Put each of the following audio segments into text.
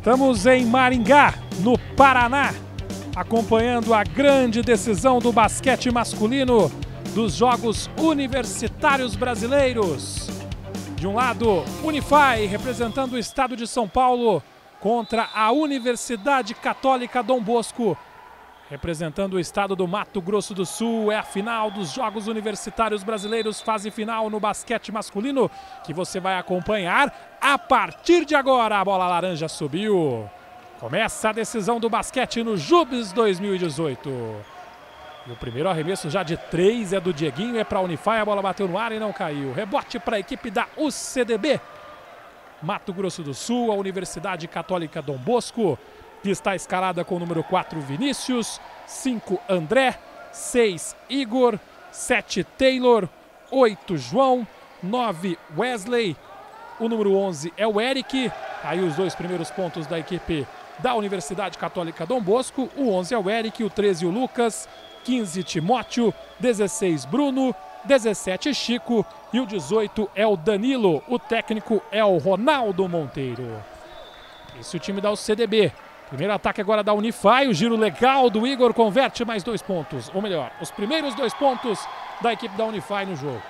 Estamos em Maringá, no Paraná, acompanhando a grande decisão do basquete masculino dos Jogos Universitários Brasileiros. De um lado, Unify, representando o estado de São Paulo, contra a Universidade Católica Dom Bosco, representando o estado do Mato Grosso do Sul. É a final dos Jogos Universitários Brasileiros, fase final no basquete masculino, que você vai acompanhar a partir de agora. A bola laranja subiu. Começa a decisão do basquete no JUBs 2018. E o primeiro arremesso já de 3 é do Dieguinho, é para a Unify. A bola bateu no ar e não caiu. Rebote para a equipe da UCDB. Mato Grosso do Sul, a Universidade Católica Dom Bosco, que está escalada com o número 4, Vinícius, 5, André, 6, Igor, 7, Taylor, 8, João, 9, Wesley, o número 11 é o Eric. Aí os dois primeiros pontos da equipe da Universidade Católica Dom Bosco. O 11 é o Eric, o 13 o Lucas, 15 Timóteo, 16 Bruno, 17 Chico e o 18 é o Danilo. O técnico é o Ronaldo Monteiro. Esse é o time da UCDB. Primeiro ataque agora da Unify, o giro legal do Igor converte mais 2 pontos. Ou melhor, os primeiros 2 pontos da equipe da Unify no jogo.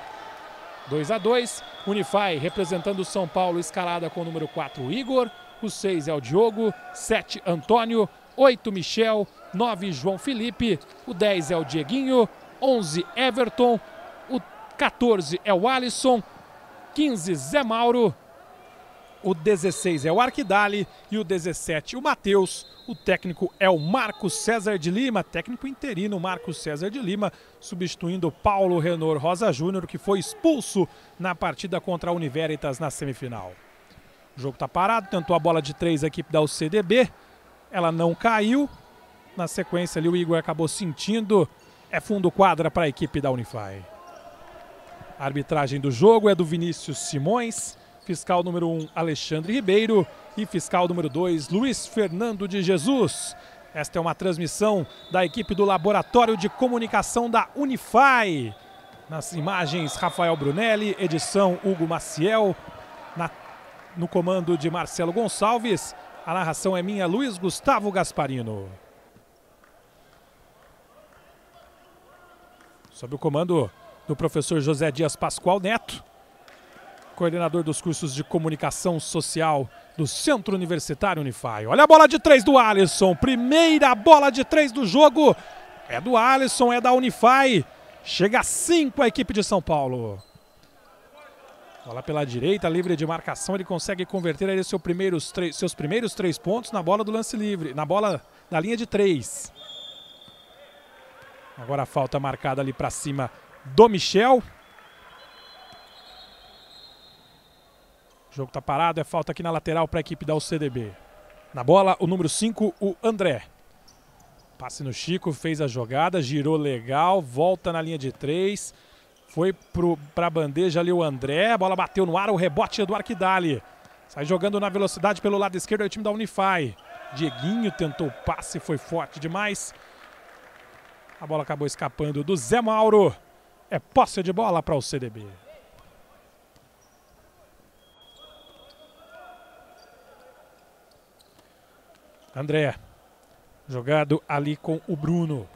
2-2, Unify representando o São Paulo, escalada com o número 4, Igor. O 6 é o Diogo, 7, Antônio, 8, Michel, 9, João Felipe. O 10 é o Dieguinho, 11, Everton. O 14 é o Alisson, 15, Zé Mauro. O 16 é o Arquidali e o 17 o Matheus. O técnico é o Marcos César de Lima, técnico interino Marcos César de Lima, substituindo Paulo Renor Rosa Júnior, que foi expulso na partida contra a Univeritas na semifinal. O jogo está parado, tentou a bola de 3 a equipe da UCDB, ela não caiu. Na sequência ali o Igor acabou sentindo, é fundo quadra para a equipe da Unify. A arbitragem do jogo é do Vinícius Simões. Fiscal número 1, Alexandre Ribeiro. E fiscal número 2, Luiz Fernando de Jesus. Esta é uma transmissão da equipe do Laboratório de Comunicação da Unify. Nas imagens, Rafael Brunelli, edição Hugo Maciel. No comando de Marcelo Gonçalves. A narração é minha, Luiz Gustavo Gasparino. Sob o comando do professor José Dias Pascoal Neto, coordenador dos cursos de comunicação social do Centro Universitário Unify. Olha a bola de 3 do Alisson. Primeira bola de 3 do jogo. É do Alisson, é da Unify. Chega a 5 a equipe de São Paulo. Bola pela direita, livre de marcação. Ele consegue converter aí seus primeiros 3 pontos na bola do lance livre. Na bola da linha de 3. Agora a falta marcada ali para cima do Michel. O jogo está parado, é falta aqui na lateral para a equipe da UCDB. Na bola, o número 5, o André. Passe no Chico, fez a jogada, girou legal, volta na linha de 3. Foi para a bandeja ali o André, a bola bateu no ar, o rebote do Arquidali. Sai jogando na velocidade pelo lado esquerdo, é o time da Unify. Dieguinho tentou o passe, foi forte demais. A bola acabou escapando do Zé Mauro. É posse de bola para o UCDB. André, jogado ali com o Bruno.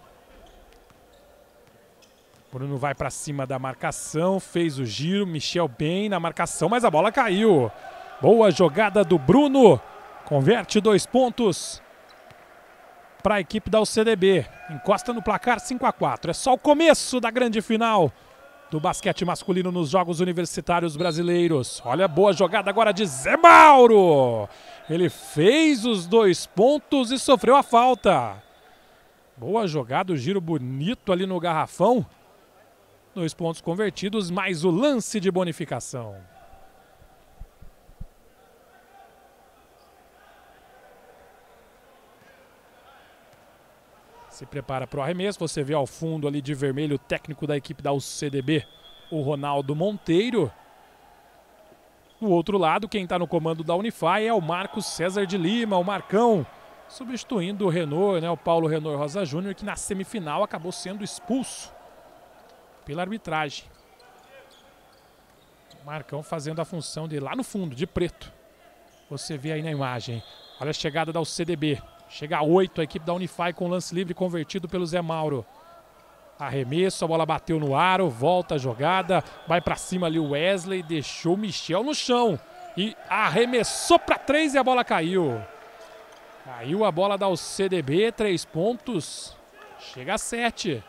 Bruno vai para cima da marcação, fez o giro, Michel bem na marcação, mas a bola caiu. Boa jogada do Bruno, converte 2 pontos para a equipe da UCDB. Encosta no placar 5-4. É só o começo da grande final do basquete masculino nos Jogos Universitários Brasileiros. Olha a boa jogada agora de Zé Mauro. Ele fez os 2 pontos e sofreu a falta. Boa jogada, o giro bonito ali no garrafão. 2 pontos convertidos, mais o lance de bonificação. Se prepara para o arremesso, você vê ao fundo ali de vermelho o técnico da equipe da UCDB, o Ronaldo Monteiro. Do outro lado, quem está no comando da Unify é o Marcos César de Lima, o Marcão, substituindo o Renor, né, o Paulo Renor Rosa Júnior, que na semifinal acabou sendo expulso pela arbitragem. O Marcão fazendo a função de lá no fundo, de preto. Você vê aí na imagem. Olha a chegada da UCDB. Chega a 8 a equipe da Unify com lance livre convertido pelo Zé Mauro. Arremesso, a bola bateu no aro, volta a jogada, vai pra cima ali o Wesley, deixou o Michel no chão e arremessou pra 3 e a bola caiu. Caiu a bola da UCDB, 3 pontos, chega a 7.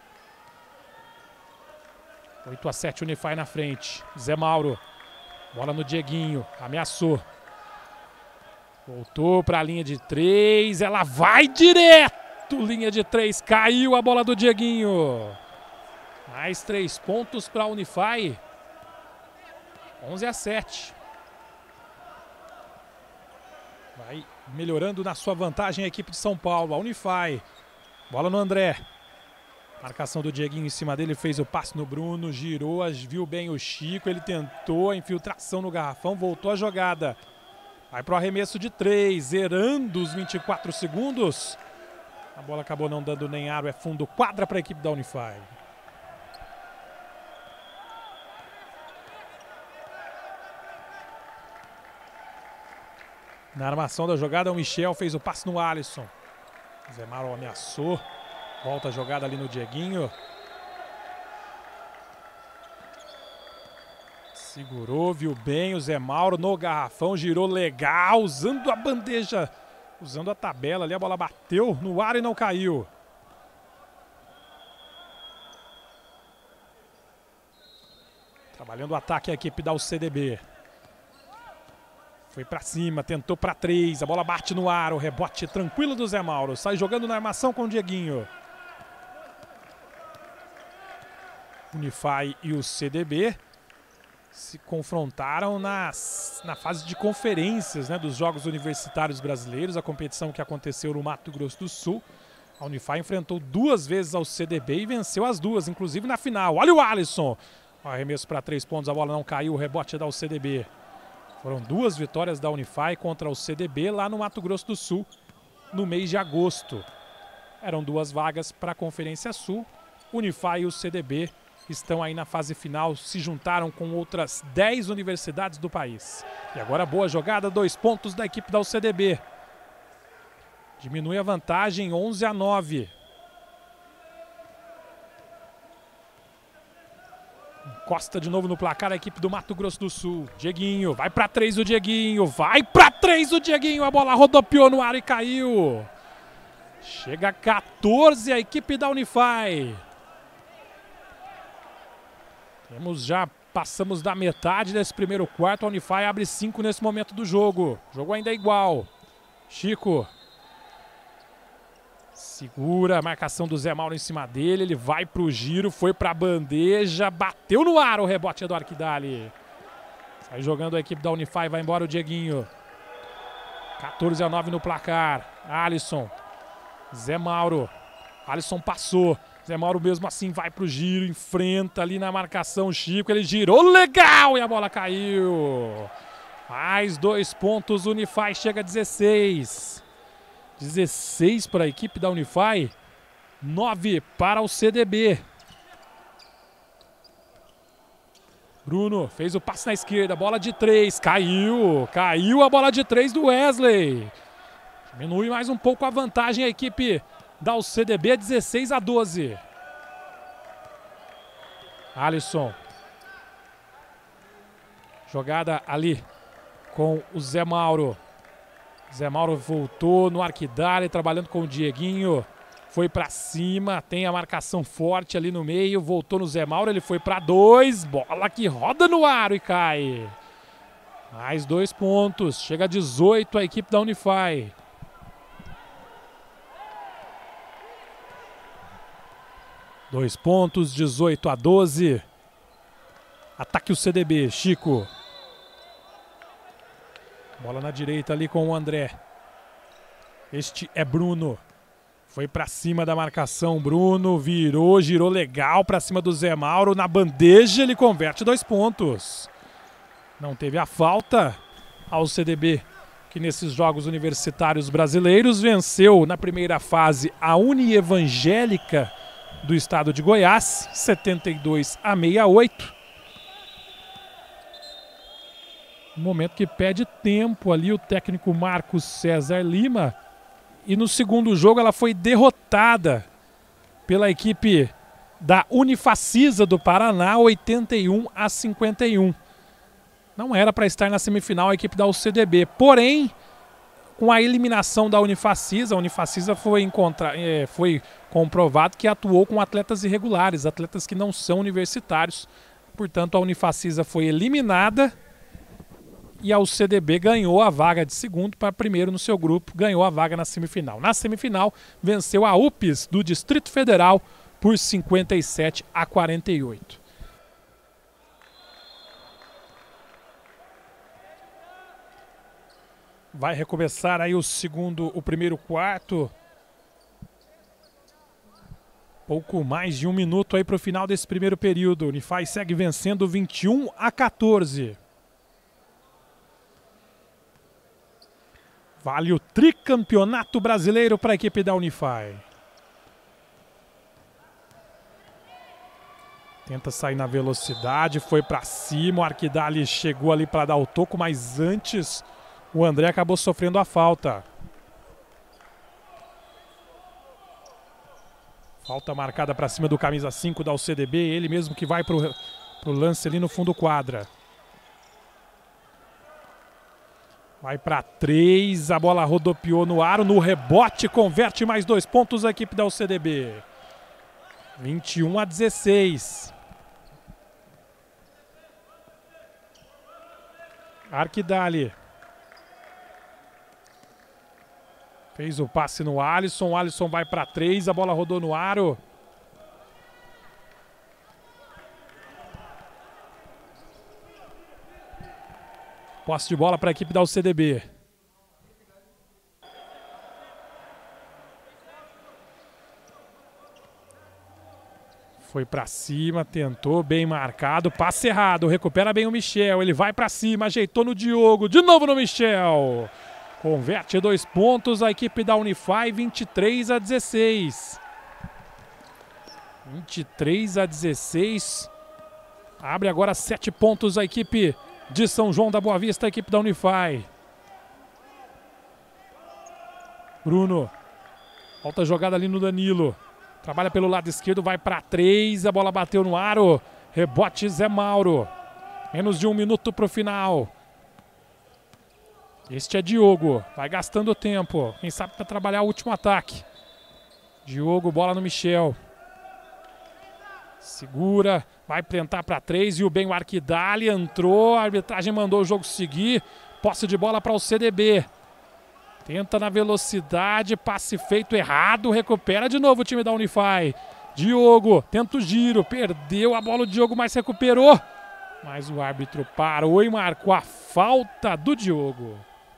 8-7, Unify na frente. Zé Mauro, bola no Dieguinho, ameaçou. Voltou para a linha de 3, ela vai direto, linha de 3, caiu a bola do Dieguinho. Mais 3 pontos para a Unify, 11-7. Vai melhorando na sua vantagem a equipe de São Paulo, a Unify. Bola no André. Marcação do Dieguinho em cima dele, fez o passe no Bruno, girou, viu bem o Chico, ele tentou a infiltração no garrafão, voltou a jogada. Vai para o arremesso de 3, zerando os 24 segundos. A bola acabou não dando nem aro, é fundo quadra para a equipe da Unify. Na armação da jogada, o Michel fez o passe no Alisson. Zé Mauro ameaçou. Volta a jogada ali no Dieguinho. Segurou, viu bem o Zé Mauro no garrafão, girou legal, usando a bandeja, usando a tabela ali, a bola bateu no ar e não caiu. Trabalhando o ataque a equipe da UCDB. Foi pra cima, tentou pra 3, a bola bate no ar, o rebote tranquilo do Zé Mauro, sai jogando na armação com o Dieguinho. Unify e o CDB se confrontaram na fase de conferências, né, dos Jogos Universitários Brasileiros, a competição que aconteceu no Mato Grosso do Sul. A Unify enfrentou 2 vezes ao CDB e venceu as 2, inclusive na final. Olha o Alisson! Arremesso para 3 pontos, a bola não caiu, o rebote é da UCDB. Foram 2 vitórias da Unify contra o CDB lá no Mato Grosso do Sul, no mês de agosto. Eram 2 vagas para a Conferência Sul. Unify e o CDB estão aí na fase final, se juntaram com outras 10 universidades do país. E agora boa jogada, 2 pontos da equipe da UCDB. Diminui a vantagem, 11-9. Encosta de novo no placar a equipe do Mato Grosso do Sul. Dieguinho, vai para 3 o Dieguinho, vai para 3 o Dieguinho, a bola rodopiou no ar e caiu. Chega a 14 a equipe da Unify. Passamos da metade desse primeiro quarto, a Unify abre 5 nesse momento do jogo. O jogo ainda é igual. Chico. Segura a marcação do Zé Mauro em cima dele, ele vai pro giro, foi pra bandeja, bateu no ar, o rebote é do Arquidali. Sai jogando a equipe da Unify, vai embora o Dieguinho. 14-9 no placar. Alisson. Zé Mauro. Alisson passou. Zé Mauro mesmo assim vai pro giro, enfrenta ali na marcação o Chico, ele girou legal e a bola caiu. Mais 2 pontos, Unify chega a 16. 16 para a equipe da Unify, 9 para o CDB. Bruno fez o passe na esquerda, bola de 3, caiu a bola de 3 do Wesley. Diminui mais um pouco a vantagem a equipe da UCDB, 16-12. Alisson. Jogada ali com o Zé Mauro. Zé Mauro voltou no Arquidali, trabalhando com o Dieguinho. Foi pra cima, tem a marcação forte ali no meio. Voltou no Zé Mauro, ele foi pra 2. Bola que roda no aro e cai. Mais 2 pontos. Chega a 18 a equipe da Unify. Dois pontos, 18-12. Ataque o CDB, Chico. Bola na direita ali com o André. Este é Bruno. Foi pra cima da marcação, Bruno. Virou, girou legal pra cima do Zé Mauro. Na bandeja ele converte 2 pontos. Não teve a falta ao CDB, que nesses Jogos Universitários Brasileiros venceu na primeira fase a Unievangélica do estado de Goiás, 72-68. Um momento que pede tempo ali o técnico Marcos César Lima. E no segundo jogo ela foi derrotada pela equipe da Unifacisa do Paraná, 81-51. Não era para estar na semifinal a equipe da UCDB. Porém, com a eliminação da Unifacisa, a Unifacisa foi comprovado que atuou com atletas irregulares, atletas que não são universitários. Portanto, a Unifacisa foi eliminada e a UCDB ganhou a vaga de segundo para primeiro no seu grupo, ganhou a vaga na semifinal. Na semifinal, venceu a UPS do Distrito Federal por 57-48. Vai recomeçar aí o primeiro quarto. Pouco mais de um minuto aí para o final desse primeiro período. Unify segue vencendo 21-14. Vale o tricampeonato brasileiro para a equipe da Unify. Tenta sair na velocidade, foi para cima. O Arquidali chegou ali para dar o toco, mas antes o André acabou sofrendo a falta. Falta marcada para cima do camisa 5 da UCDB. Ele mesmo que vai para o lance ali no fundo quadra. Vai para 3, a bola rodopiou no aro, no rebote, converte mais 2 pontos a equipe da UCDB. 21-16. Arquidali. Fez o passe no Alisson, o Alisson vai para 3, a bola rodou no aro. Posse de bola para a equipe da UCDB. Foi para cima, tentou, bem marcado, passe errado, recupera bem o Michel, ele vai para cima, ajeitou no Diogo, de novo no Michel. Converte 2 pontos a equipe da Unify, 23-16. 23-16. Abre agora 7 pontos a equipe de São João da Boa Vista, a equipe da Unify. Bruno. Volta a jogada ali no Danilo. Trabalha pelo lado esquerdo, vai para 3. A bola bateu no aro. Rebote Zé Mauro. Menos de 1 minuto para o final. Este é Diogo. Vai gastando tempo. Quem sabe para trabalhar o último ataque. Diogo, bola no Michel. Segura. Vai tentar para 3 e o bem o Arquidali entrou. A arbitragem mandou o jogo seguir. Posse de bola para o CDB. Tenta na velocidade. Passe feito errado. Recupera de novo o time da Unify. Diogo tenta o giro. Perdeu a bola o Diogo, mas recuperou. Mas o árbitro parou e marcou a falta do Diogo.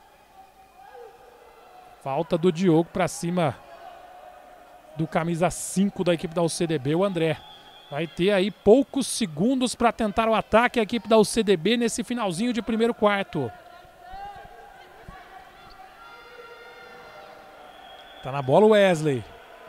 Falta do Diogo para cima do camisa 5 da equipe da UCDB, o André. Vai ter aí poucos segundos para tentar o ataque a equipe da UCDB nesse finalzinho de primeiro quarto. Tá na bola o Wesley.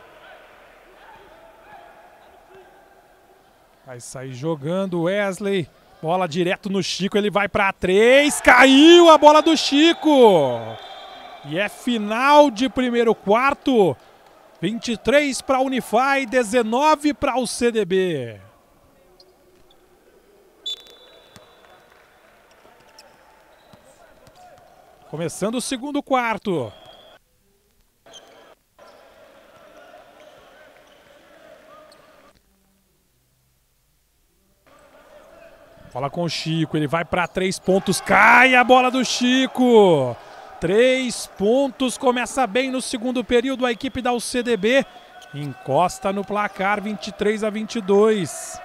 Vai sair jogando o Wesley. Bola direto no Chico, ele vai para 3. Caiu a bola do Chico. E é final de primeiro quarto. 23 para a Unify, 19 para o CDB. Começando o segundo quarto. Bola com o Chico, ele vai para 3 pontos, cai a bola do Chico. 3 pontos, começa bem no segundo período a equipe da UCDB. Encosta no placar, 23-22.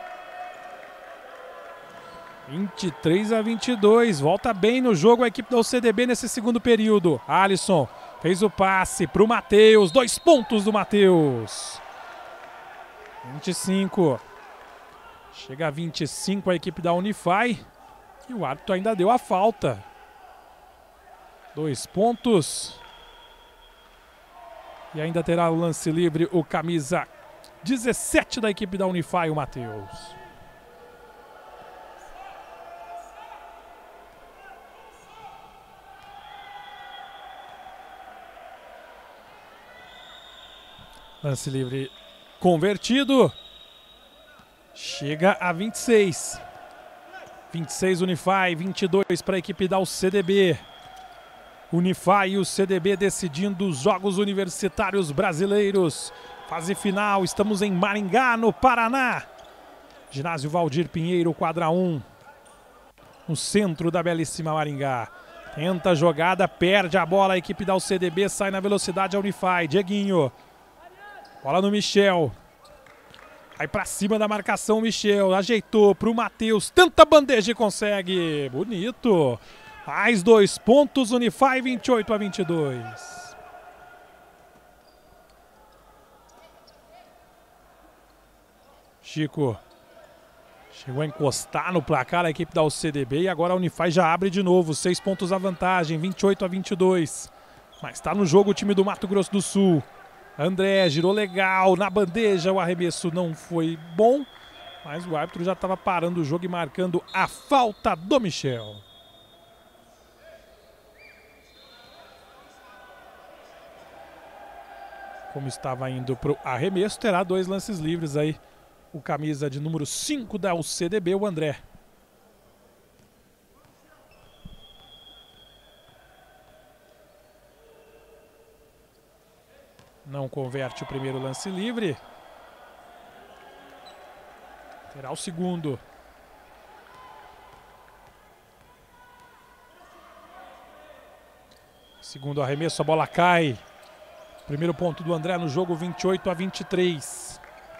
23-22, volta bem no jogo a equipe da UCDB nesse segundo período. Alisson fez o passe para o Matheus, 2 pontos do Matheus. 25. Chega a 25 a equipe da Unify e o árbitro ainda deu a falta. 2 pontos. E ainda terá o lance livre o camisa 17 da equipe da Unify, o Matheus. Lance livre convertido. Chega a 26. 26 Unify, 22 para a equipe da UCDB. Unify e o CDB decidindo os Jogos Universitários Brasileiros. Fase final, estamos em Maringá, no Paraná. Ginásio Valdir Pinheiro, quadra 1. No centro da belíssima Maringá. Tenta a jogada, perde a bola, a equipe da UCDB sai na velocidade a Unify. Dieguinho. Bola no Michel. Vai pra cima da marcação o Michel. Ajeitou pro Matheus. Tenta a bandeja e consegue. Bonito. Mais 2 pontos, Unify 28-22. Chico. Chegou a encostar no placar a equipe da UCDB e agora a Unify já abre de novo. 6 pontos a vantagem, 28-22. Mas está no jogo o time do Mato Grosso do Sul. André girou legal na bandeja, o arremesso não foi bom. Mas o árbitro já estava parando o jogo e marcando a falta do Michel. Como estava indo para o arremesso, terá 2 lances livres aí. O camisa de número 5 da UCDB, o André. Não converte o primeiro lance livre. Terá o segundo. Segundo arremesso, a bola cai. Primeiro ponto do André no jogo, 28-23.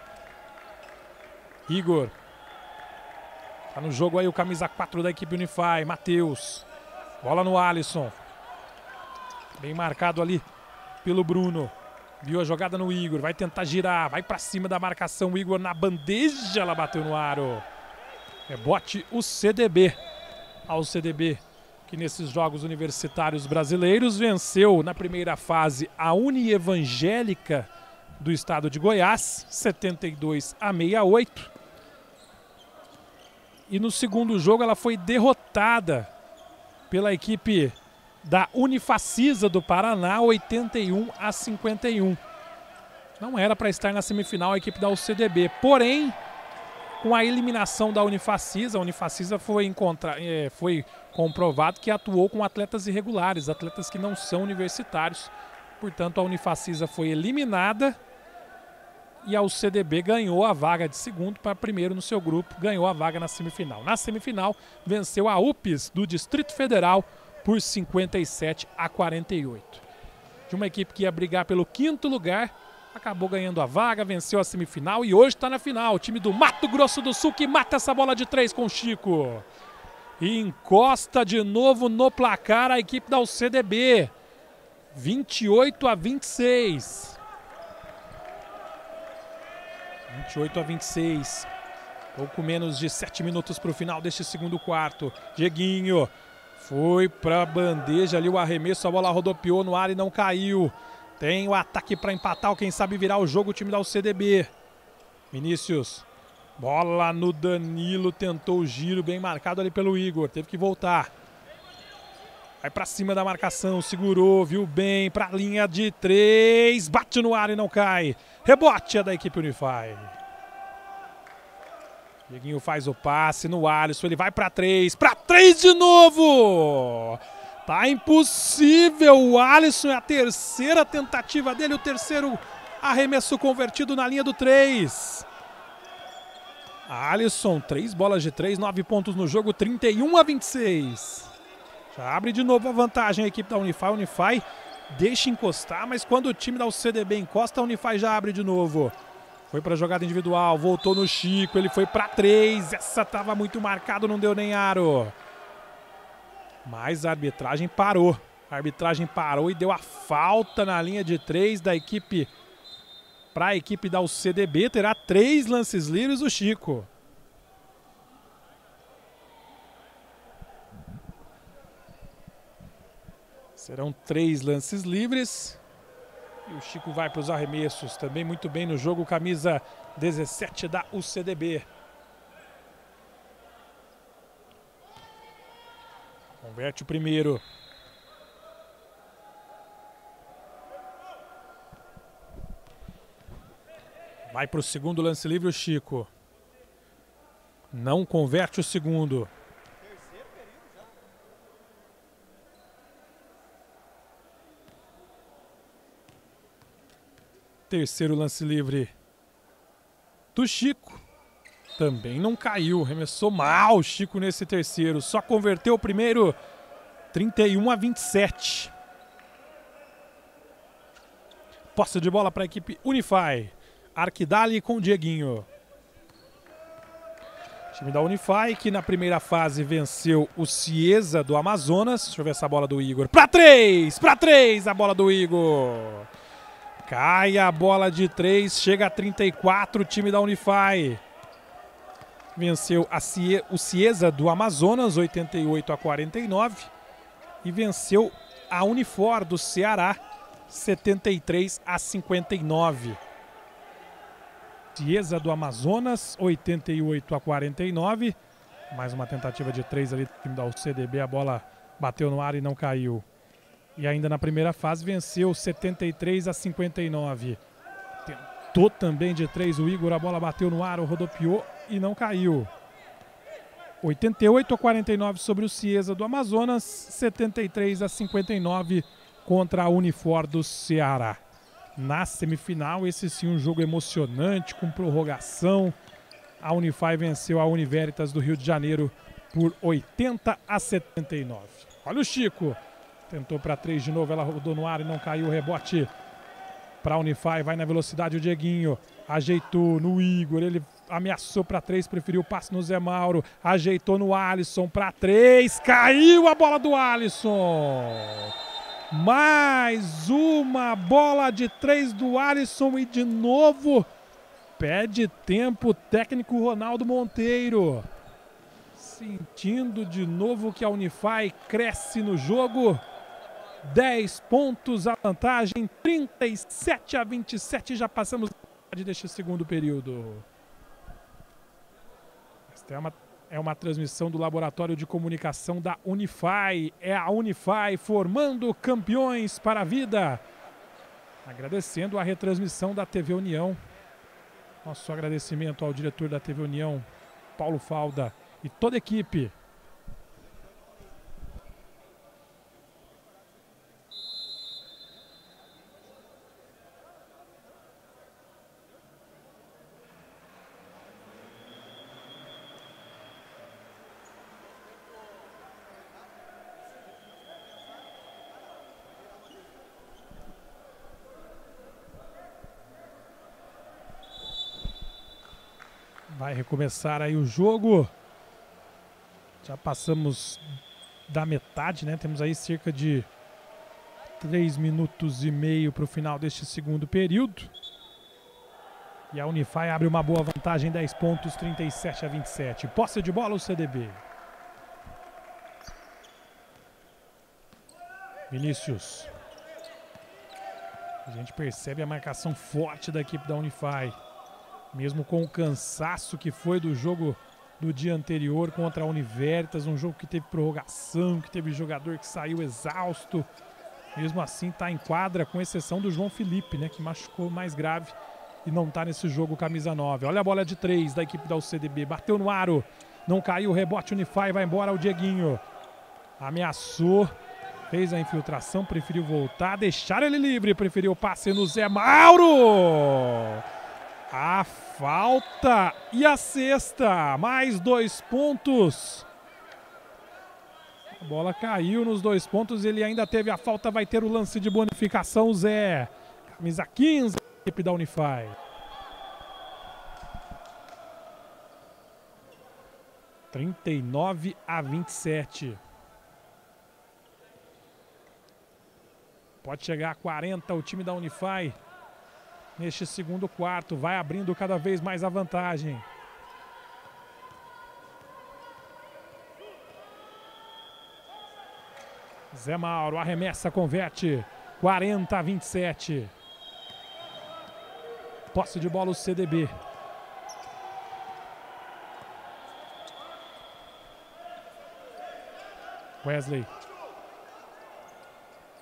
Igor. Tá no jogo aí o camisa 4 da equipe Unify, Matheus. Bola no Alisson. Bem marcado ali pelo Bruno. Viu a jogada no Igor, vai tentar girar, vai pra cima da marcação. O Igor na bandeja, ela bateu no aro. Rebote o CDB. Ao CDB, que nesses Jogos Universitários Brasileiros venceu na primeira fase a Unievangélica do estado de Goiás, 72-68. E no segundo jogo ela foi derrotada pela equipe da Unifacisa do Paraná, 81-51. Não era para estar na semifinal a equipe da UCDB, porém, com a eliminação da Unifacisa, a Unifacisa foi comprovado que atuou com atletas irregulares, atletas que não são universitários. Portanto, a Unifacisa foi eliminada e a UCDB ganhou a vaga de segundo para primeiro no seu grupo, ganhou a vaga na semifinal. Na semifinal, venceu a UPS do Distrito Federal por 57-48. De uma equipe que ia brigar pelo 5º lugar, acabou ganhando a vaga, venceu a semifinal e hoje está na final. O time do Mato Grosso do Sul que mata essa bola de 3 com o Chico. E encosta de novo no placar a equipe da UCDB. 28-26. 28-26. Pouco menos de 7 minutos para o final deste segundo quarto. Dieguinho foi para a bandeja ali o arremesso, a bola rodopiou no ar e não caiu. Tem o ataque para empatar, ou quem sabe virar o jogo, o time da UCDB. Vinícius, bola no Danilo, tentou o giro, bem marcado ali pelo Igor, teve que voltar. Vai para cima da marcação, segurou, viu bem, para a linha de 3, bate no ar e não cai. Rebote é da equipe Unify. Dieguinho faz o passe no Alisson, ele vai para 3 de novo! Tá impossível, o Alisson é a terceira tentativa dele, o terceiro arremesso convertido na linha do 3. Alisson, 3 bolas de 3, 9 pontos no jogo, 31-26. Já abre de novo a vantagem a equipe da Unify. A Unify deixa encostar, mas quando o time da UCDB encosta, a Unify já abre de novo. Foi para a jogada individual, voltou no Chico, ele foi para 3. Essa estava muito marcado, não deu nem aro. Mas a arbitragem parou. A arbitragem parou e deu a falta na linha de 3 da equipe. Para a equipe da UCDB, terá 3 lances livres o Chico. Serão 3 lances livres. E o Chico vai para os arremessos. Também muito bem no jogo, camisa 17 da UCDB. Converte o primeiro. Vai para o segundo lance livre o Chico. Não converte o segundo. Terceiro lance livre do Chico. Também não caiu. Arremessou mal o Chico nesse terceiro. Só converteu o primeiro. 31-27. Posse de bola para a equipe Unify. Arquidali com o Dieguinho. Time da Unify que na primeira fase venceu o Cieza do Amazonas. Deixa eu ver essa bola do Igor. Para três a bola do Igor. Cai a bola de 3, chega a 34, o time da Unify. Venceu o Cieza do Amazonas, 88-49. E venceu a Unifor do Ceará, 73-59. Cieza do Amazonas, 88-49. Mais uma tentativa de 3 ali do time da UCDB, a bola bateu no ar e não caiu. E ainda na primeira fase venceu 73-59. Tentou também de 3 o Igor, a bola bateu no ar, rodopiou e não caiu. 88-49 sobre o Cieza do Amazonas, 73-59 contra a Unifor do Ceará. Na semifinal, esse sim um jogo emocionante, com prorrogação. A Unify venceu a Univeritas do Rio de Janeiro por 80-79. Olha o Chico. Tentou para 3 de novo, ela rodou no ar e não caiu o rebote para a Unify. Vai na velocidade o Dieguinho, ajeitou no Igor, ele ameaçou para 3, preferiu o passe no Zé Mauro, ajeitou no Alisson para 3, caiu a bola do Alisson. Mais uma bola de 3 do Alisson e de novo pede tempo o técnico Ronaldo Monteiro. Sentindo de novo que a Unify cresce no jogo. 10 pontos a vantagem, 37-27, já passamos deste segundo período. Esta é uma transmissão do Laboratório de Comunicação da Unify. É a Unify formando campeões para a vida. Agradecendo a retransmissão da TV União. Nosso agradecimento ao diretor da TV União, Paulo Falda, e toda a equipe. Vai recomeçar aí o jogo. Já passamos da metade, né? Temos aí cerca de 3 minutos e meio para o final deste segundo período. E a Unify abre uma boa vantagem, 10 pontos, 37-27. Posse de bola o CDB. Vinícius. A gente percebe a marcação forte da equipe da Unify. Mesmo com o cansaço que foi do jogo do dia anterior contra a Univeritas, um jogo que teve prorrogação, que teve jogador que saiu exausto. Mesmo assim está em quadra, com exceção do João Felipe, né, que machucou mais grave e não está nesse jogo camisa 9. Olha a bola de 3 da equipe da UCDB, bateu no aro, não caiu, rebote Unify, vai embora o Dieguinho. Ameaçou, fez a infiltração, preferiu voltar, deixaram ele livre, preferiu o passe no Zé Mauro. A falta e a cesta, mais 2 pontos. A bola caiu nos 2 pontos, ele ainda teve a falta, vai ter o lance de bonificação, o Zé. Camisa 15, equipe da Unify. — 39-27. Pode chegar a 40 o time da Unify. Neste segundo quarto, vai abrindo cada vez mais a vantagem. Zé Mauro arremessa, converte. 40-27. Posse de bola o CDB. Wesley.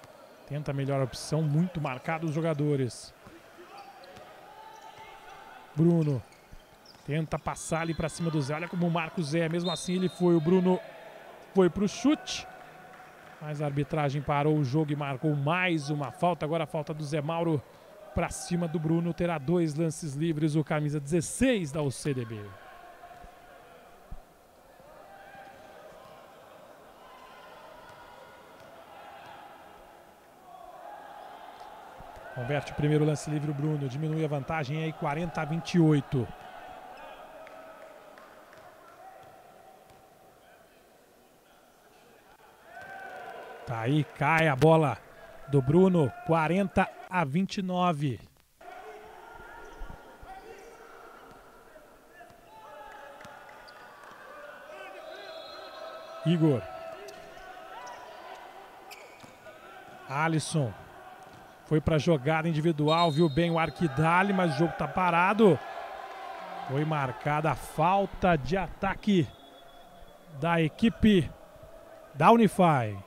Tenta a melhor opção, muito marcado os jogadores. Bruno tenta passar ali para cima do Zé. Olha como o Marcos é. Mesmo assim ele foi. O Bruno foi para o chute. Mas a arbitragem parou o jogo e marcou mais uma falta. Agora a falta do Zé Mauro para cima do Bruno. Terá 2 lances livres. O camisa 16 da UCDB. Converte o primeiro lance livre o Bruno. Diminui a vantagem aí 40-28. Tá aí, cai a bola do Bruno. 40-29. Igor. Alisson. Foi para jogada individual, viu bem o Arquidali, mas o jogo tá parado. Foi marcada a falta de ataque da equipe da Unify.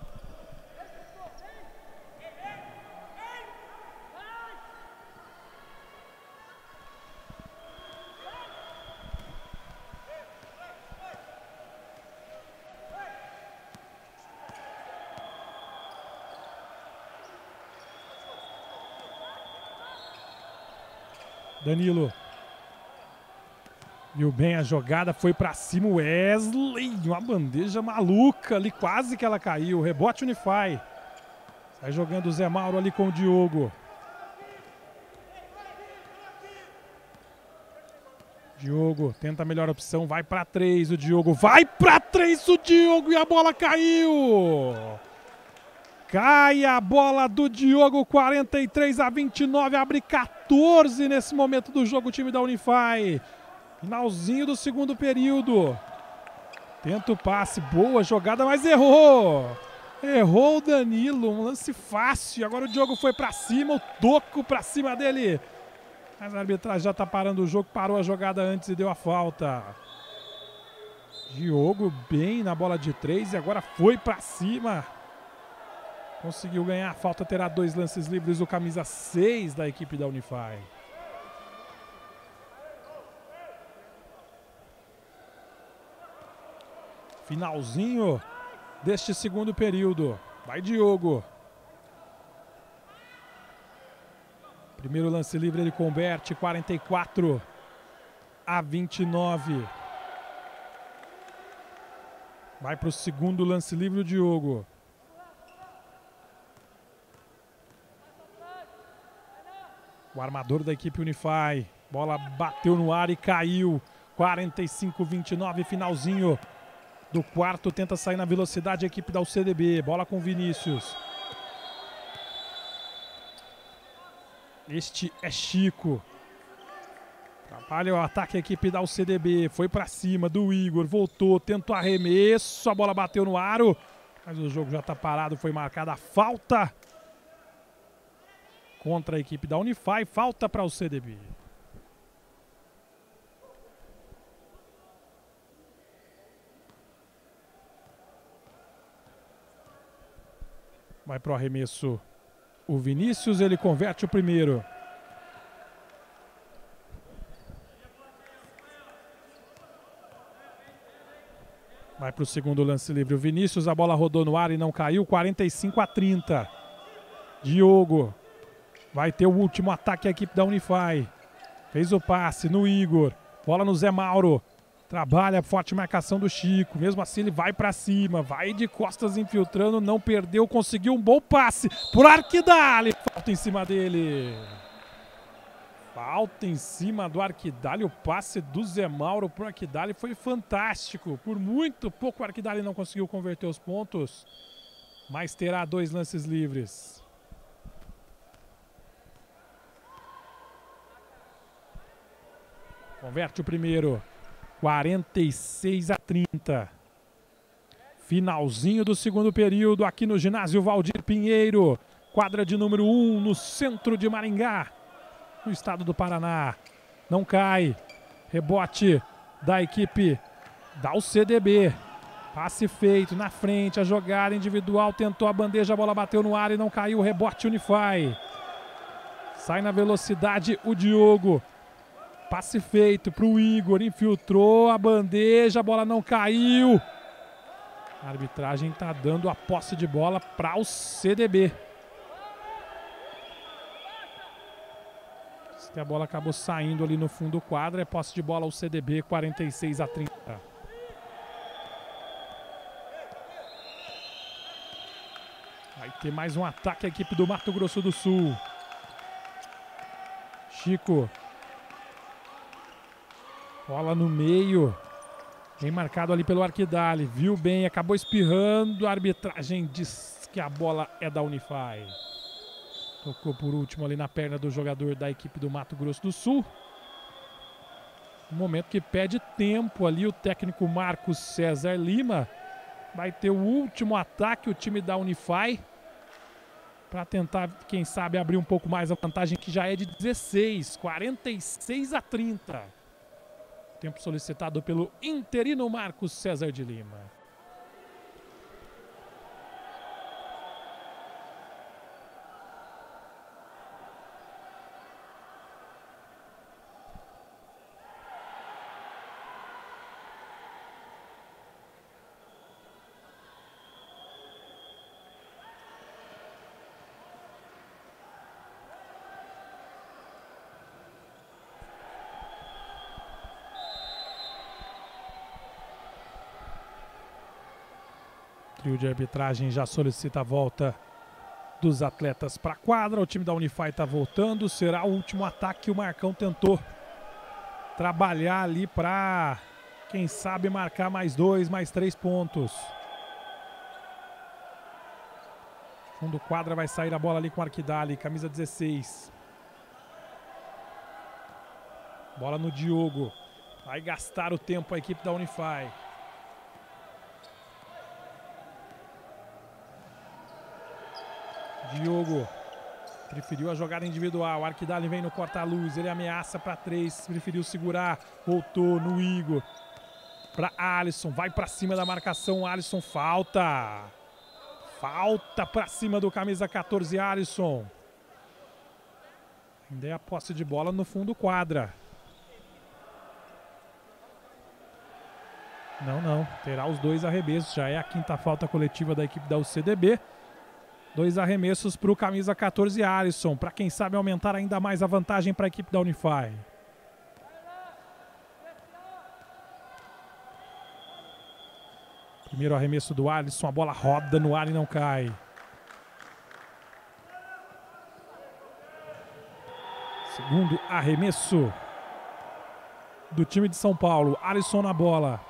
Danilo. Viu bem a jogada, foi pra cima o Wesley. Uma bandeja maluca ali, quase que ela caiu. Rebote Unify. Sai jogando o Zé Mauro ali com o Diogo. Diogo tenta a melhor opção, vai pra 3 o Diogo. Vai pra 3 o Diogo e a bola caiu. Cai a bola do Diogo, 43-29, abre 14 nesse momento do jogo o time da Unify. Finalzinho do segundo período. Tenta o passe, boa jogada, mas errou. Errou o Danilo, um lance fácil. Agora o Diogo foi pra cima, o toco pra cima dele. Mas a arbitragem já tá parando o jogo, parou a jogada antes e deu a falta. Diogo bem na bola de 3 e agora foi pra cima. Conseguiu ganhar, a falta terá 2 lances livres, o camisa 6 da equipe da Unify. Finalzinho deste segundo período. Vai Diogo. Primeiro lance livre ele converte, 44-29. Vai para o segundo lance livre o Diogo. O armador da equipe Unify. Bola bateu no ar e caiu. 45-29, finalzinho do quarto. Tenta sair na velocidade a equipe da UCDB. Bola com Vinícius. Este é Chico. Trabalha o ataque a equipe da UCDB. Foi para cima do Igor. Voltou, tentou arremesso. A bola bateu no aro. Mas o jogo já está parado. Foi marcada a falta contra a equipe da Unify, falta para o CDB. Vai para o arremesso o Vinícius, ele converte o primeiro. Vai para o segundo lance livre o Vinícius, a bola rodou no ar e não caiu, 45-30. Diogo. Vai ter o último ataque a equipe da Unify. Fez o passe no Igor. Bola no Zé Mauro. Trabalha, forte marcação do Chico. Mesmo assim ele vai pra cima. Vai de costas infiltrando. Não perdeu. Conseguiu um bom passe por Arquidali. Falta em cima dele. Falta em cima do Arquidali. O passe do Zé Mauro pro Arquidali foi fantástico. Por muito pouco o Arquidali não conseguiu converter os pontos. Mas terá 2 lances livres. Converte o primeiro, 46-30. Finalzinho do segundo período aqui no ginásio Valdir Pinheiro. Quadra de número 1 no centro de Maringá, no estado do Paraná. Não cai. Rebote da equipe da UCDB. Passe feito na frente, a jogada individual. Tentou a bandeja, a bola bateu no ar e não caiu. Rebote Unify. Sai na velocidade o Diogo. Passe feito para o Igor, infiltrou a bandeja, a bola não caiu. A arbitragem está dando a posse de bola para o CDB. A bola acabou saindo ali no fundo do quadro. É posse de bola ao CDB, 46-30. Vai ter mais um ataque a equipe do Mato Grosso do Sul. Chico. Bola no meio. Bem marcado ali pelo Arquidali. Viu bem, acabou espirrando. A arbitragem diz que a bola é da Unify. Tocou por último ali na perna do jogador da equipe do Mato Grosso do Sul. Um momento que pede tempo ali o técnico Marcos César Lima. Vai ter o último ataque, o time da Unify. Para tentar, quem sabe, abrir um pouco mais a vantagem, que já é de 16, 46-30. Tempo solicitado pelo interino Marcos César de Lima. O trio de arbitragem já solicita a volta dos atletas para a quadra. O time da Unify está voltando. Será o último ataque que o Marcão tentou trabalhar ali para, quem sabe, marcar mais 2, mais 3 pontos. Fundo quadra, vai sair a bola ali com o Arquidali, camisa 16. Bola no Diogo. Vai gastar o tempo a equipe da Unify. Diogo preferiu a jogada individual. Arquidali vem no corta-luz. Ele ameaça para 3. Preferiu segurar. Voltou no Igor. Para Alisson. Vai para cima da marcação. Alisson, falta. Falta para cima do camisa 14, Alisson. Ainda é a posse de bola no fundo quadra. Não. Terá os 2 arremessos. Já é a 5ª falta coletiva da equipe da UCDB. 2 arremessos para o camisa 14, Alisson, para quem sabe aumentar ainda mais a vantagem para a equipe da Unify. Primeiro arremesso do Alisson, a bola roda no ar e não cai. Segundo arremesso do time de São Paulo, Alisson na bola.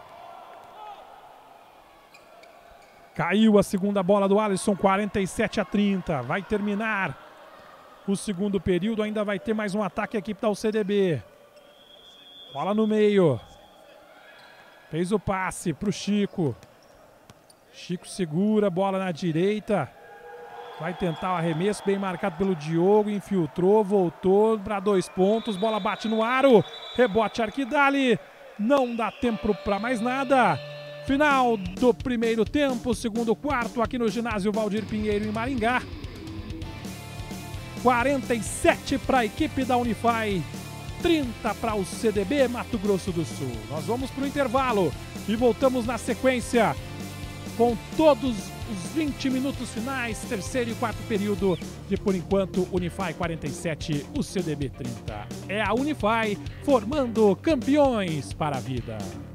Caiu a segunda bola do Alisson, 47-30. Vai terminar o segundo período. Ainda vai ter mais um ataque a equipe da UCDB. Bola no meio. Fez o passe para o Chico. Chico segura, bola na direita. Vai tentar o arremesso, bem marcado pelo Diogo. Infiltrou, voltou para 2 pontos. Bola bate no aro. Rebote Arquidali. Não dá tempo para mais nada. Final do primeiro tempo, segundo quarto, aqui no ginásio Valdir Pinheiro em Maringá. 47 para a equipe da Unify, 30 para o CDB Mato Grosso do Sul. Nós vamos para o intervalo e voltamos na sequência com todos os 20 minutos finais, terceiro e quarto período de, por enquanto, Unify 47, o CDB 30. É a Unify formando campeões para a vida.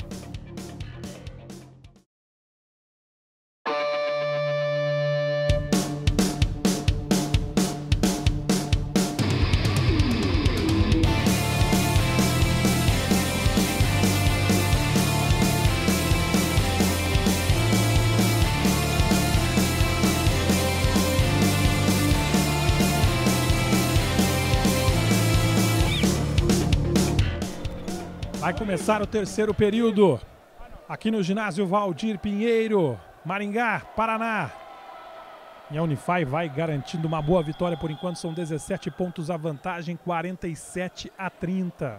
Vai começar o terceiro período aqui no ginásio Valdir Pinheiro, Maringá, Paraná. E a Unify vai garantindo uma boa vitória por enquanto, são 17 pontos a vantagem, 47-30.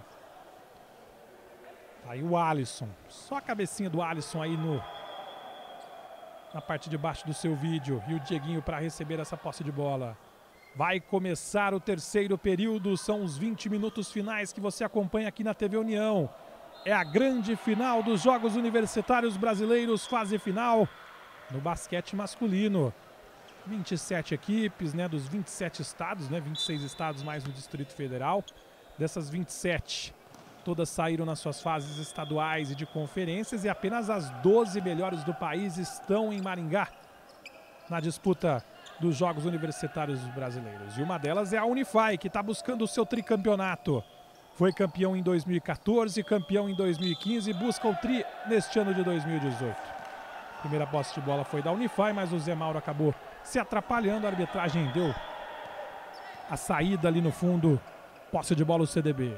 Aí o Alisson, só a cabecinha do Alisson aí na parte de baixo do seu vídeo. E o Dieguinho para receber essa posse de bola. Vai começar o terceiro período, são os 20 minutos finais que você acompanha aqui na TV União. É a grande final dos Jogos Universitários Brasileiros, fase final no basquete masculino. 27 equipes, né, dos 27 estados, né, 26 estados mais no Distrito Federal. Dessas 27, todas saíram nas suas fases estaduais e de conferências e apenas as 12 melhores do país estão em Maringá na disputa dos Jogos Universitários Brasileiros. E uma delas é a Unify, que está buscando o seu tricampeonato. Foi campeão em 2014, campeão em 2015 e busca o tri neste ano de 2018. Primeira posse de bola foi da Unify, mas o Zé Mauro acabou se atrapalhando. A arbitragem deu a saída ali no fundo. Posse de bola o CDB.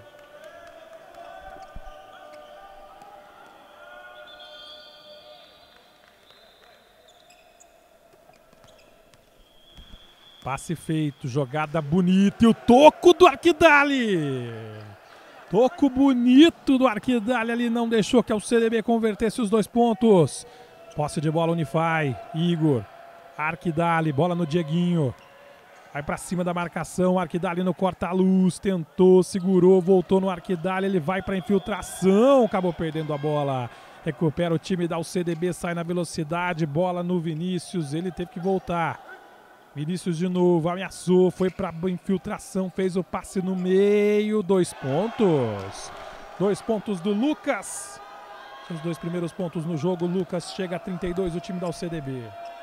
Passe feito, jogada bonita e o toco do Arquidali. Toco bonito do Arquidali ali, não deixou que o CDB convertesse os 2 pontos. Posse de bola Unify, Igor, Arquidali, bola no Dieguinho. Vai pra cima da marcação, Arquidali no corta-luz, tentou, segurou, voltou no Arquidali, ele vai pra infiltração, acabou perdendo a bola. Recupera o time, dá o CDB, sai na velocidade, bola no Vinícius, ele teve que voltar. Vinícius de novo, ameaçou, foi para infiltração, fez o passe no meio, 2 pontos. 2 pontos do Lucas. Os 2 primeiros pontos no jogo, Lucas chega a 32, o time dá o CDB.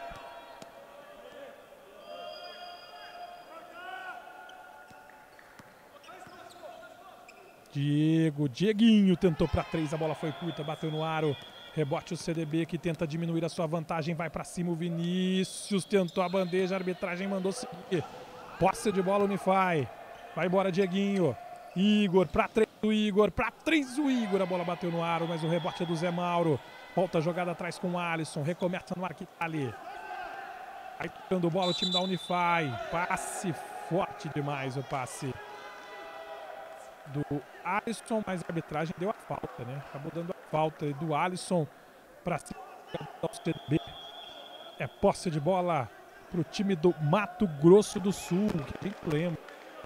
Dieguinho tentou para 3, a bola foi curta, bateu no aro. Rebote o CDB que tenta diminuir a sua vantagem, vai para cima o Vinícius, tentou a bandeja, a arbitragem mandou seguir. Posse de bola Unify, vai embora Dieguinho, Igor para 3 o Igor, para 3 o Igor, a bola bateu no aro, mas o rebote é do Zé Mauro. Volta a jogada atrás com o Alisson, recomeça no Arquidali. Aí tocando bola o time da Unify, passe forte demais o passe do Alisson, mas a arbitragem deu a falta, né? Acabou dando a falta do Alisson para cima do CDB. É posse de bola para o time do Mato Grosso do Sul, que a gente lembra.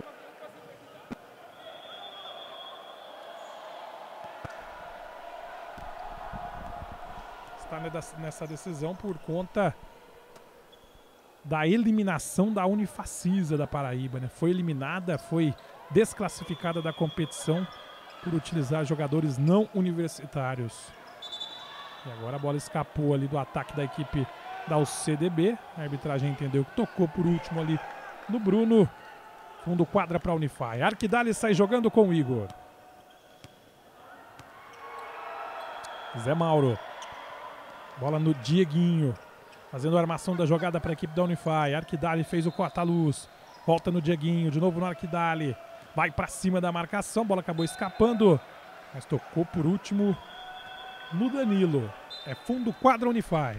Está nessa decisão por conta da eliminação da Unifacisa da Paraíba, né? Foi eliminada, foi desclassificada da competição por utilizar jogadores não universitários. E agora a bola escapou ali do ataque da equipe da UCDB. A arbitragem entendeu que tocou por último ali no Bruno. Fundo quadra para a Unify. Arquidali sai jogando com o Igor. Zé Mauro. Bola no Dieguinho. Fazendo a armação da jogada para a equipe da Unify. Arquidali fez o corta-luz. Volta no Dieguinho. De novo no Arquidali. Vai para cima da marcação. A bola acabou escapando. Mas tocou por último no Danilo. É fundo quadra Unify.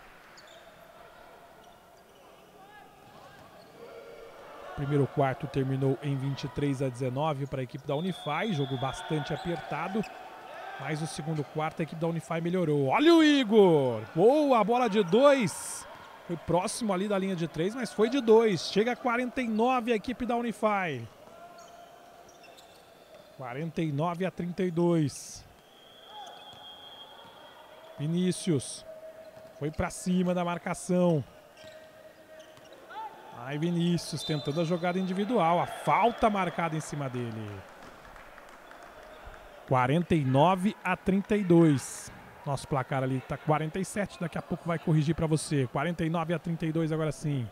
Primeiro quarto terminou em 23-19 para a equipe da Unify. Jogo bastante apertado. Mas o segundo quarto a equipe da Unify melhorou. Olha o Igor! Boa, a bola de 2. Foi próximo ali da linha de 3, mas foi de 2. Chega a 49 a equipe da Unify. 49-32. Vinícius. Foi para cima da marcação. Aí Vinícius tentando a jogada individual. A falta marcada em cima dele. 49-32. Nosso placar ali está 47. Daqui a pouco vai corrigir para você. 49-32 agora sim.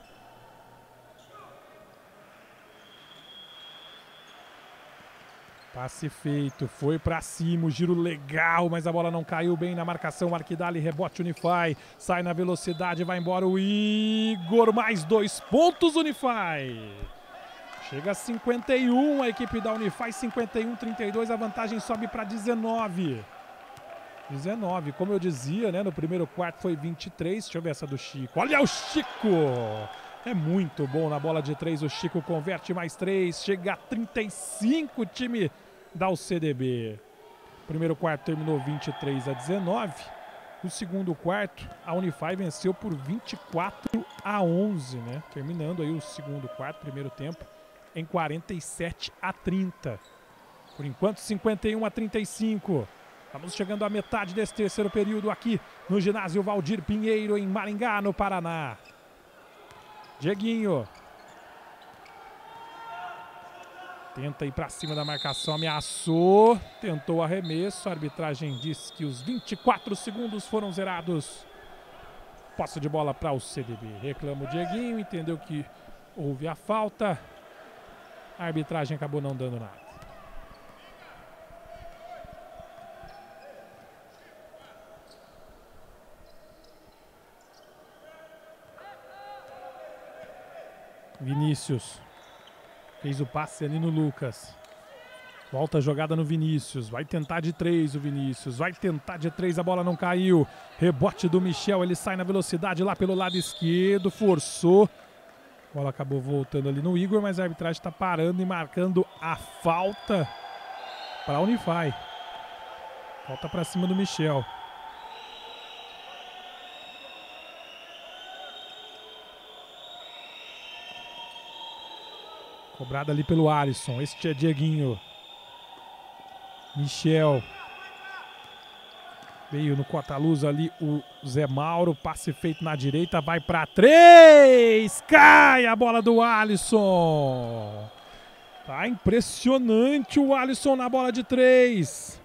Passe feito, foi pra cima, o giro legal, mas a bola não caiu bem na marcação. Arquidali, rebote Unify, sai na velocidade, vai embora o Igor, mais 2 pontos Unify. Chega a 51 a equipe da Unify, 51-32, a vantagem sobe para 19. 19, como eu dizia, né, no primeiro quarto foi 23, deixa eu ver essa do Chico. Olha o Chico! É muito bom na bola de 3, o Chico converte mais 3, chega a 35 o time da UCDB. Primeiro quarto terminou 23-19. No segundo quarto, a Unify venceu por 24-11, né? Terminando aí o segundo quarto, primeiro tempo, em 47-30. Por enquanto, 51-35. Estamos chegando à metade desse terceiro período aqui no ginásio Valdir Pinheiro, em Maringá, no Paraná. Dieguinho. Tenta ir para cima da marcação, ameaçou, tentou arremesso. A arbitragem diz que os 24 segundos foram zerados. Posse de bola para o CDB. Reclama o Dieguinho, entendeu que houve a falta. A arbitragem acabou não dando nada. Vinícius. Fez o passe ali no Lucas. Volta a jogada no Vinícius. Vai tentar de 3 o Vinícius. Vai tentar de 3, a bola não caiu. Rebote do Michel, ele sai na velocidade lá pelo lado esquerdo. Forçou. A bola acabou voltando ali no Igor, mas a arbitragem está parando e marcando a falta para a Unify. Volta para cima do Michel. Cobrada ali pelo Alisson. Este é Dieguinho. Michel. Veio no corta-luz ali o Zé Mauro. Passe feito na direita. Vai para 3. Cai a bola do Alisson. Tá impressionante o Alisson na bola de 3.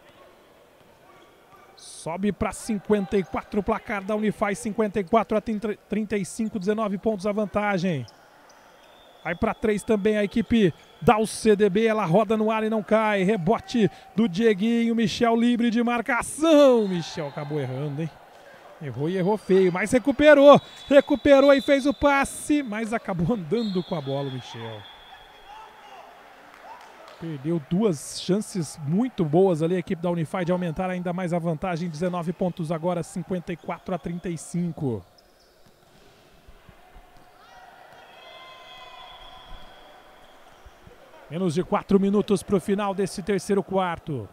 Sobe para 54 o placar da Unify. 54-35. 19 pontos a vantagem. Vai para 3 também a equipe da UCDB, ela roda no ar e não cai. Rebote do Dieguinho, Michel livre de marcação. Michel acabou errando, hein? Errou e errou feio, mas recuperou. Recuperou e fez o passe, mas acabou andando com a bola o Michel. Perdeu 2 chances muito boas ali a equipe da Unify de aumentar ainda mais a vantagem. 19 pontos agora, 54-35. Menos de 4 minutos para o final desse terceiro quarto.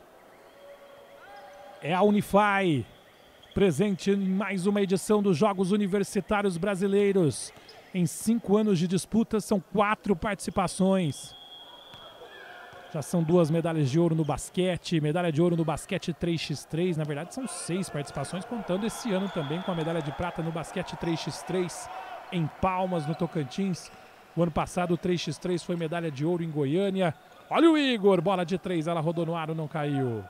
É a Unify, presente em mais uma edição dos Jogos Universitários Brasileiros. Em 5 anos de disputa, são 4 participações. Já são 2 medalhas de ouro no basquete, medalha de ouro no basquete 3x3. Na verdade, são 6 participações, contando esse ano também com a medalha de prata no basquete 3x3 em Palmas, no Tocantins. O ano passado o 3x3 foi medalha de ouro em Goiânia. Olha o Igor, bola de 3, ela rodou no aro, não caiu.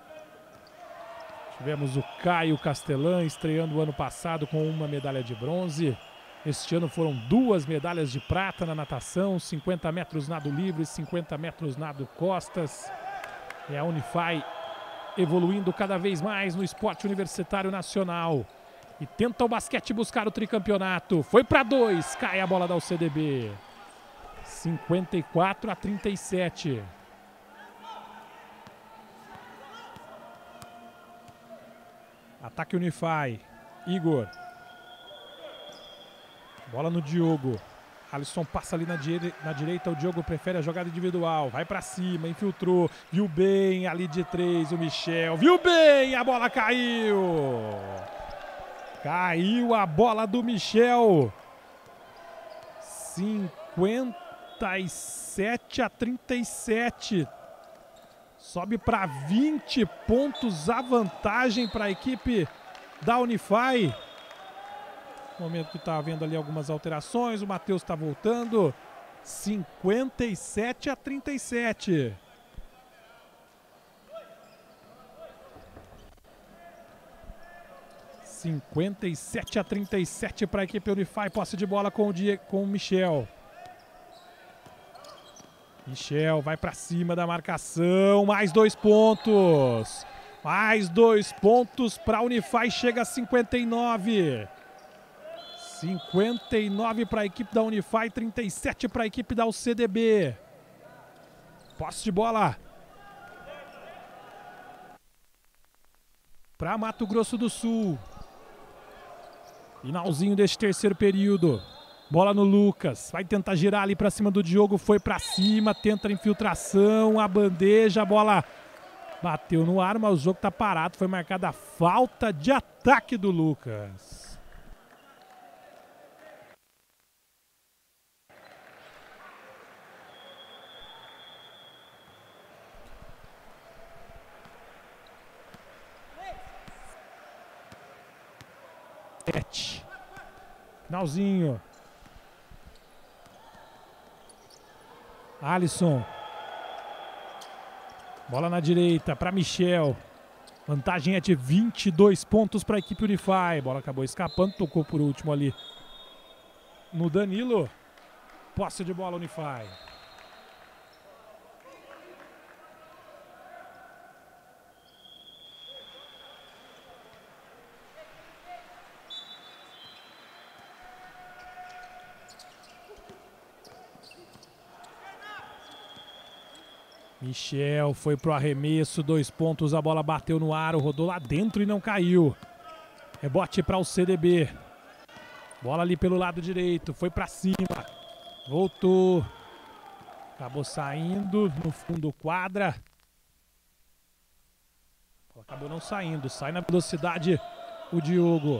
Tivemos o Caio Castelã estreando o ano passado com uma medalha de bronze. Este ano foram 2 medalhas de prata na natação, 50 metros nado livre, 50 metros nado costas. É a Unify evoluindo cada vez mais no esporte universitário nacional. E tenta o basquete buscar o tricampeonato. Foi para 2. Cai a bola da UCDB. 54-37. Ataque Unify. Igor. Bola no Diogo. Alisson passa ali na direita. O Diogo prefere a jogada individual. Vai para cima. Infiltrou. Viu bem ali de 3 o Michel. Viu bem. A bola caiu. Caiu a bola do Michel. 57-37. Sobe para 20 pontos a vantagem para a equipe da Unify. No momento que está havendo ali algumas alterações. O Matheus está voltando. 57-37. — 57-37 para a equipe Unify. Posse de bola com o Michel. Michel vai para cima da marcação. Mais 2 pontos. Mais 2 pontos para a Unify. Chega a 59. 59 para a equipe da Unify. 37 para a equipe da UCDB. Posse de bola para Mato Grosso do Sul. Finalzinho deste terceiro período. Bola no Lucas. Vai tentar girar ali para cima do Diogo. Foi para cima. Tenta a infiltração. A bandeja. A bola Bateu no ar, mas o jogo tá parado. Foi marcada a falta de ataque do Lucas. Finalzinho. Alisson. Bola na direita para Michel. Vantagem é de 22 pontos para a equipe Unify. Bola acabou escapando, tocou por último ali no Danilo. Posse de bola Unify. Michel foi pro arremesso, 2 pontos, a bola bateu no aro, rodou lá dentro e não caiu. Rebote para o CDB. Bola ali pelo lado direito, foi para cima, voltou. Acabou saindo no fundo quadra. Acabou não saindo, sai na velocidade o Diogo.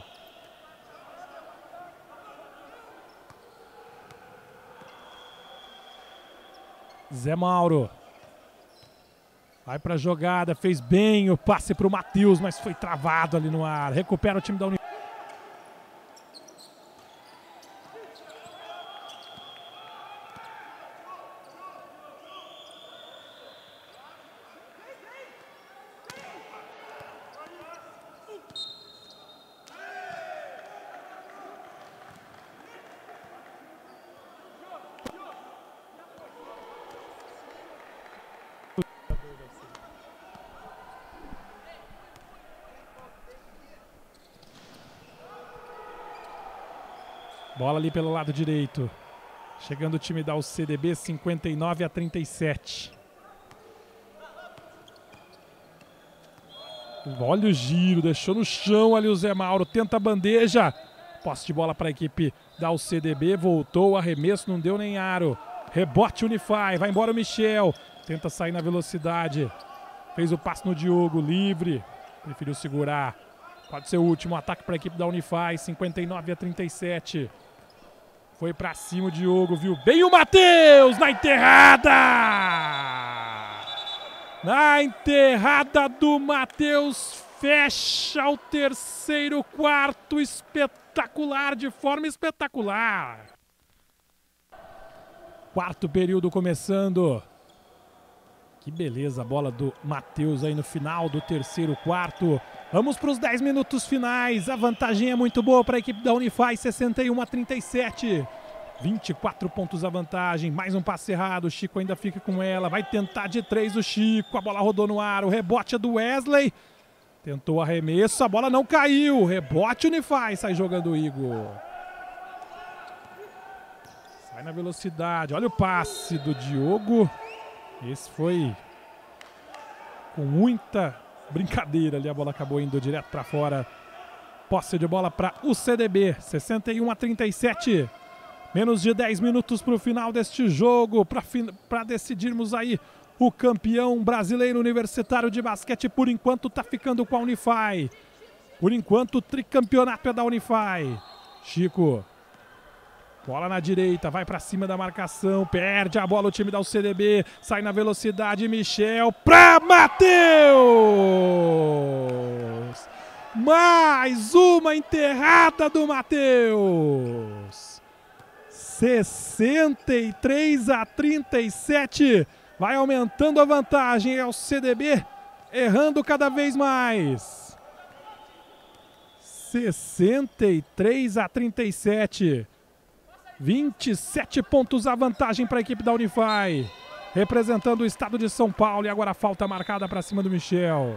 Zé Mauro. Vai pra jogada, fez bem o passe pro Matheus, mas foi travado ali no ar. Recupera o time da Unify. Bola ali pelo lado direito. Chegando o time da UCDB, 59-37. Olha o giro, deixou no chão ali o Zé Mauro. Tenta a bandeja. Posse de bola para a equipe da UCDB. Voltou o arremesso, não deu nem aro. Rebote Unify, vai embora o Michel. Tenta sair na velocidade. Fez o passe no Diogo, livre. Preferiu segurar. Pode ser o último ataque para a equipe da Unify, 59-37. Foi para cima o Diogo, viu bem o Matheus na enterrada! Na enterrada do Matheus, fecha o terceiro quarto, espetacular, de forma espetacular. Quarto período começando. Que beleza a bola do Matheus aí no final do terceiro quarto. Vamos para os 10 minutos finais. A vantagem é muito boa para a equipe da Unify, 61-37. 24 pontos a vantagem. Mais um passe errado. O Chico ainda fica com ela. Vai tentar de 3 o Chico. A bola rodou no ar. O rebote é do Wesley. Tentou arremesso. A bola não caiu. Rebote Unify. Sai jogando o Igor. Sai na velocidade. Olha o passe do Diogo. Esse foi com muita brincadeira ali, a bola acabou indo direto para fora. Posse de bola para o CDB, 61-37. Menos de 10 minutos para o final deste jogo, para decidirmos aí o campeão brasileiro universitário de basquete. Por enquanto está ficando com a Unify. Por enquanto o tricampeonato é da Unify. Chico. Bola na direita, vai pra cima da marcação, perde a bola o time da UCDB, sai na velocidade, Michel pra Matheus! Mais uma enterrada do Matheus! 63-37, vai aumentando a vantagem, é o CDB errando cada vez mais. 63-37. 27 pontos a vantagem para a equipe da Unify. Representando o estado de São Paulo. E agora a falta marcada para cima do Michel.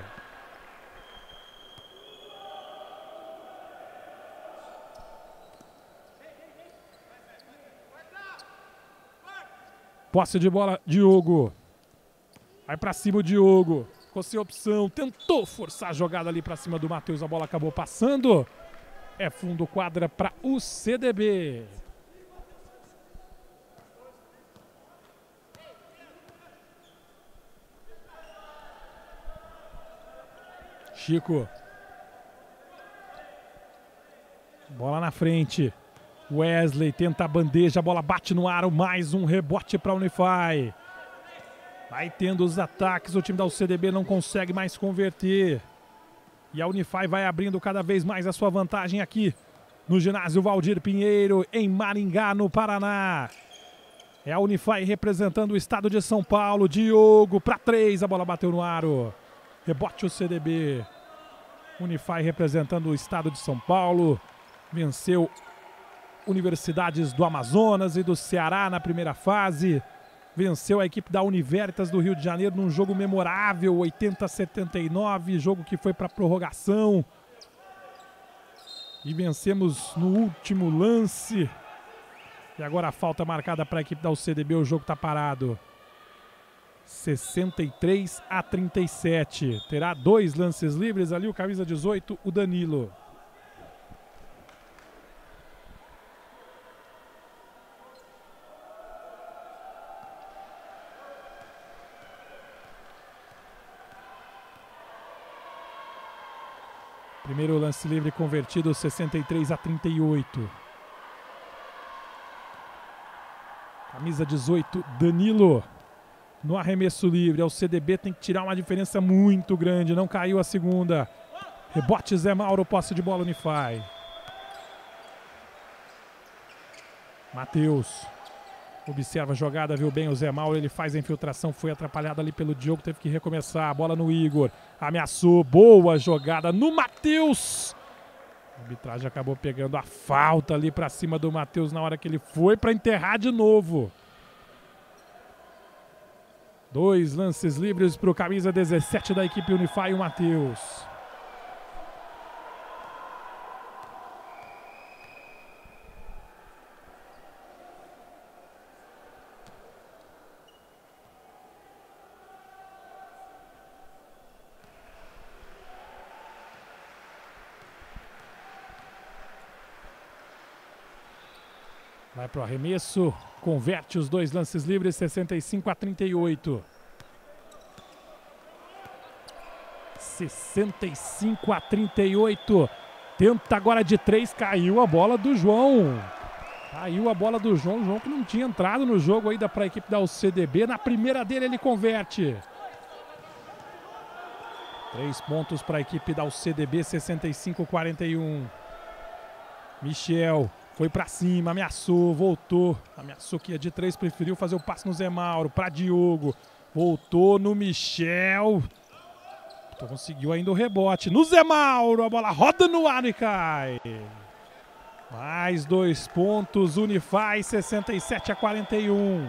Posse de bola, Diogo. Vai para cima o Diogo. Ficou sem opção. Tentou forçar a jogada ali para cima do Matheus. A bola acabou passando. É fundo quadra para o CDB. Chico. Bola na frente. Wesley tenta a bandeja, a bola bate no aro, mais um rebote para a Unify. Vai tendo os ataques, o time da UCDB não consegue mais converter. E a Unify vai abrindo cada vez mais a sua vantagem aqui no ginásio Valdir Pinheiro, em Maringá, no Paraná. É a Unify representando o estado de São Paulo. Diogo para 3, a bola bateu no aro. Rebote o CDB. Unify representando o estado de São Paulo. Venceu Universidades do Amazonas e do Ceará na primeira fase. Venceu a equipe da Universitas do Rio de Janeiro num jogo memorável, 80-79, jogo que foi para prorrogação. E vencemos no último lance. E agora a falta marcada para a equipe da UCDB, o jogo está parado. 63-37. Terá 2 lances livres ali, o camisa 18, o Danilo. Primeiro lance livre convertido, 63-38. Camisa 18, Danilo. No arremesso livre, o CDB tem que tirar uma diferença muito grande. Não caiu a segunda. Rebote Zé Mauro, posse de bola Unify. Matheus. Observa a jogada, viu bem o Zé Mauro, ele faz a infiltração, foi atrapalhado ali pelo Diogo, teve que recomeçar, a bola no Igor, ameaçou, boa jogada no Matheus. A arbitragem acabou pegando a falta ali pra cima do Matheus na hora que ele foi pra enterrar de novo. 2 lances livres pro camisa 17 da equipe Unify, o Matheus. Vai pro arremesso, converte os 2 lances livres, 65-38. 65-38. Tenta agora de 3, caiu a bola do João. Caiu a bola do João, João que não tinha entrado no jogo ainda para a equipe da UCDB. Na primeira dele ele converte. 3 pontos para a equipe da UCDB, 65-41. Michel. Foi pra cima, ameaçou, voltou. Ameaçou que ia de 3, preferiu fazer o passe no Zé Mauro, pra Diogo. Voltou no Michel. Então conseguiu ainda o rebote. No Zé Mauro, a bola roda no ar e cai. Mais 2 pontos, Unify, 67-41.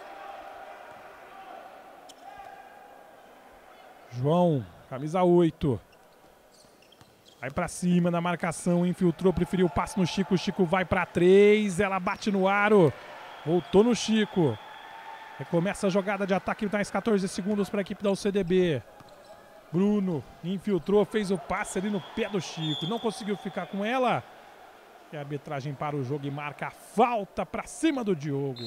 João, camisa 8. Vai pra cima na marcação, infiltrou, preferiu o passe no Chico. O Chico vai pra 3, ela bate no aro. Voltou no Chico. Recomeça a jogada de ataque, mais 14 segundos para a equipe da UCDB. Bruno infiltrou, fez o passe ali no pé do Chico. Não conseguiu ficar com ela. E a arbitragem para o jogo e marca a falta pra cima do Diogo.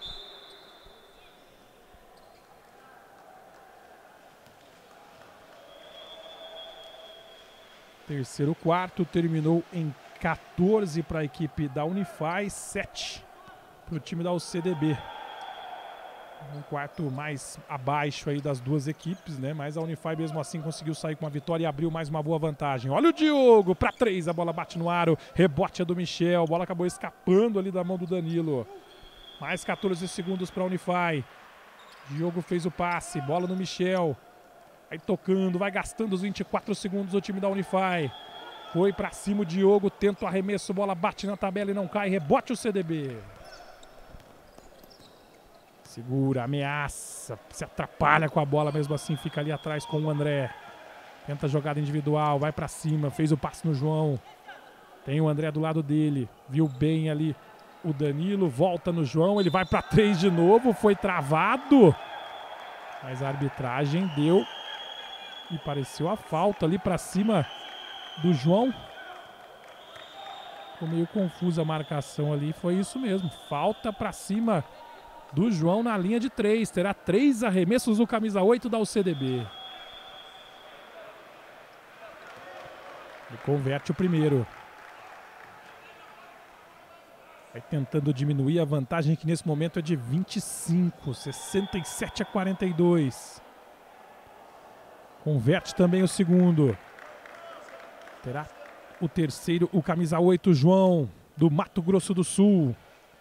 Terceiro quarto terminou em 14 para a equipe da Unify, 7 para o time da UCDB. Um quarto mais abaixo aí das duas equipes, né? Mas a Unify mesmo assim conseguiu sair com uma vitória e abriu mais uma boa vantagem. Olha o Diogo para 3, a bola bate no aro, rebote é do Michel, a bola acabou escapando ali da mão do Danilo. Mais 14 segundos para a Unify. Diogo fez o passe, bola no Michel. Vai tocando, vai gastando os 24 segundos o time da Unify. Foi pra cima o Diogo, tenta o arremesso, bola bate na tabela e não cai, rebote o CDB. Segura, ameaça, se atrapalha com a bola, mesmo assim fica ali atrás com o André. Tenta a jogada individual, vai pra cima, fez o passe no João. Tem o André do lado dele, viu bem ali o Danilo, volta no João, ele vai pra 3 de novo, foi travado. Mas a arbitragem deu... E pareceu a falta ali pra cima do João. Ficou meio confusa a marcação ali. Foi isso mesmo. Falta pra cima do João na linha de 3. Terá 3 arremessos do camisa 8 da UCDB. E converte o primeiro. Vai tentando diminuir a vantagem, que nesse momento é de 25, 67-42. Converte também o segundo. Terá o terceiro, o camisa 8, João, do Mato Grosso do Sul.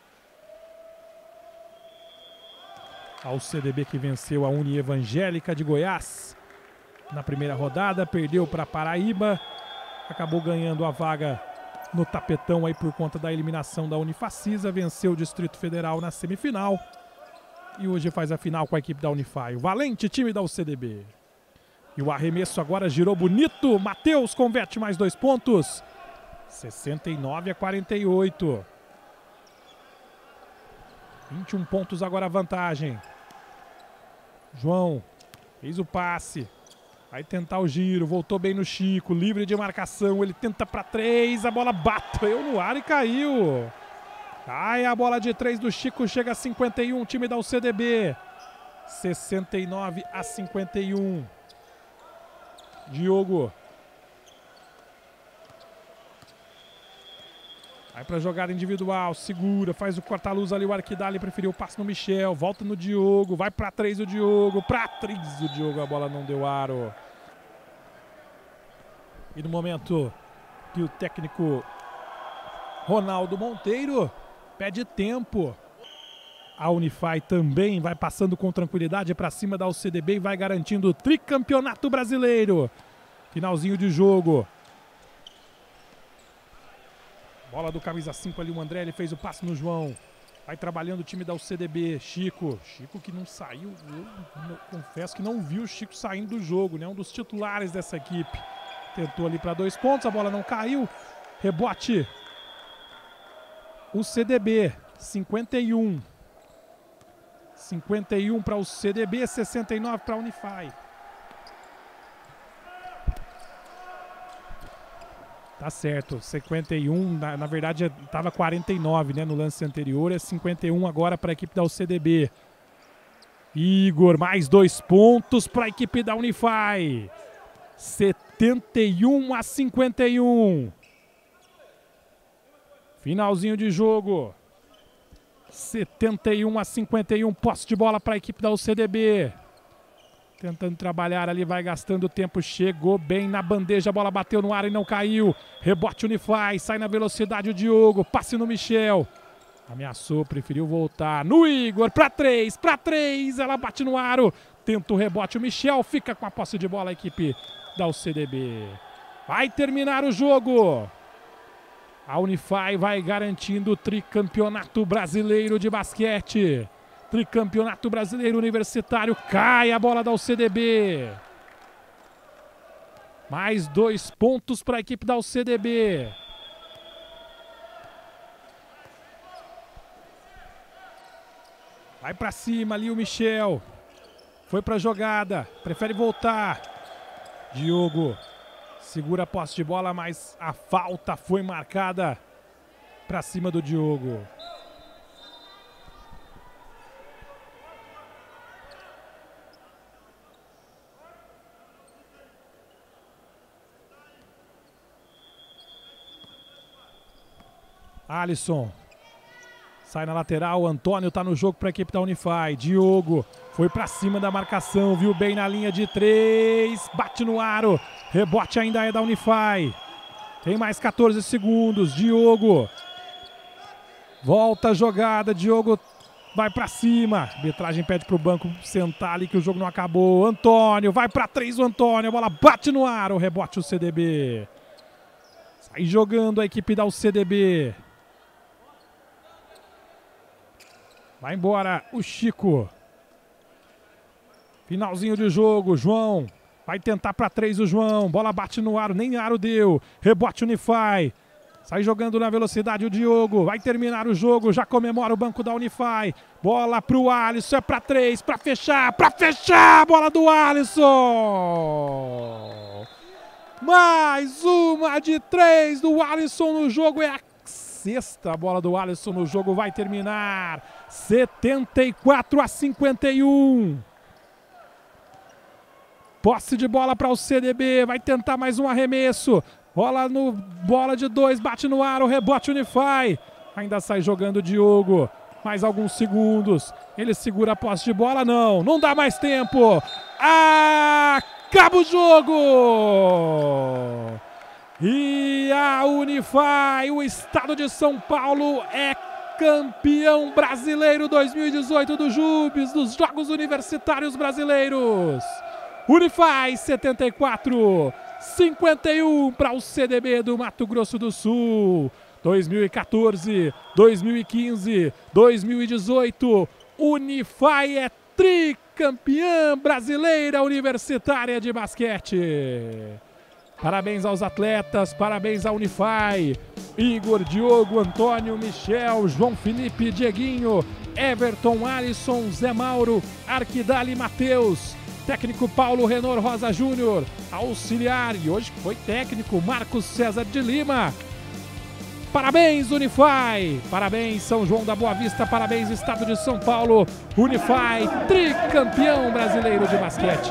Ao CDB, que venceu a Unievangélica de Goiás na primeira rodada, perdeu para Paraíba, acabou ganhando a vaga no tapetão aí por conta da eliminação da Unifacisa, venceu o Distrito Federal na semifinal e hoje faz a final com a equipe da Unify. O valente time da UCDB. E o arremesso agora girou bonito, Matheus converte mais 2 pontos, 69-48. 21 pontos agora a vantagem. João fez o passe. Vai tentar o giro, voltou bem no Chico, livre de marcação, ele tenta para 3, a bola bateu no ar e caiu. Cai a bola de 3 do Chico, chega a 51, time da UCDB. 69-51. Diogo. Vai para jogada individual, segura, faz o corta-luz ali, o Arquidali preferiu o passe no Michel, volta no Diogo, vai para 3 o Diogo, para 3 o Diogo, a bola não deu aro. E no momento que o técnico Ronaldo Monteiro pede tempo, a Unify também vai passando com tranquilidade para cima da UCDB e vai garantindo o tricampeonato brasileiro. Finalzinho de jogo. Bola do camisa 5 ali, o André, ele fez o passe no João. Vai trabalhando o time da UCDB. Chico que não saiu, eu confesso que não vi o Chico saindo do jogo, né? Um dos titulares dessa equipe. Tentou ali para 2 pontos, a bola não caiu. Rebote. UCDB, 51. 51 para o CDB, 69 para a Unify. Tá certo, 51, na verdade estava 49, né, no lance anterior, é 51 agora para a equipe da UCDB. Igor, mais 2 pontos para a equipe da Unify. 71-51. Finalzinho de jogo. 71-51, posse de bola para a equipe da UCDB. Tentando trabalhar ali, vai gastando tempo, chegou bem na bandeja, a bola bateu no ar e não caiu. Rebote Unify, sai na velocidade o Diogo, passe no Michel. Ameaçou, preferiu voltar no Igor, para 3, ela bate no aro. Tenta o rebote o Michel, fica com a posse de bola a equipe da UCDB. Vai terminar o jogo. A Unify vai garantindo o tricampeonato brasileiro de basquete. Tricampeonato brasileiro universitário, cai a bola da UCDB. Mais 2 pontos para a equipe da UCDB. Vai para cima ali o Michel. Foi para a jogada, prefere voltar. Diogo segura a posse de bola, mas a falta foi marcada para cima do Diogo. Alisson. Sai na lateral, Antônio tá no jogo para a equipe da Unify. Diogo foi para cima da marcação, viu bem na linha de 3, bate no aro. Rebote ainda é da Unify. Tem mais 14 segundos. Diogo. Volta a jogada, Diogo vai para cima. A arbitragem pede para o banco sentar ali que o jogo não acabou. Antônio, vai para 3 o Antônio, a bola bate no aro. Rebote o CDB. Sai jogando a equipe da UCDB. Vai embora o Chico. Finalzinho de jogo, João. Vai tentar para 3 o João. Bola bate no aro, nem aro deu. Rebote Unify. Sai jogando na velocidade o Diogo. Vai terminar o jogo, já comemora o banco da Unify. Bola pro Alisson, é para 3, para fechar. Bola do Alisson. Mais uma de 3 do Alisson no jogo, é a 6ª bola do Alisson no jogo, vai terminar 74-51. Posse de bola para o CDB, vai tentar mais um arremesso, Rola no bola de 2, bate no ar, o rebote Unify. Ainda sai jogando Diogo. Mais alguns segundos. Ele segura a posse de bola. Não dá mais tempo. Acaba o jogo! E a Unify, o estado de São Paulo, é campeão brasileiro 2018 do JUBs, dos Jogos Universitários Brasileiros. Unify 74, 51 para o CDB do Mato Grosso do Sul. 2014, 2015, 2018, Unify é tricampeã brasileira universitária de basquete. Parabéns aos atletas, parabéns à Unify. Igor, Diogo, Antônio, Michel, João Felipe, Dieguinho, Everton, Alisson, Zé Mauro, Arquidali, Matheus. Técnico Paulo Renor Rosa Júnior. Auxiliar, e hoje foi técnico, Marcos César de Lima. Parabéns, Unify! Parabéns, São João da Boa Vista! Parabéns, Estado de São Paulo! Unify, tricampeão brasileiro de basquete!